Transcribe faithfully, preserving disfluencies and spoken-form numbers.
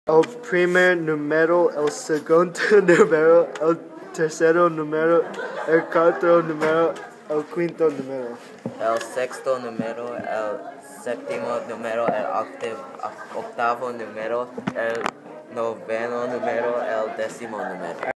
El primer número, el segundo número, el tercero número, el cuarto número, el quinto número. El sexto número, el séptimo número, el octav- octavo número, el noveno número, el décimo número.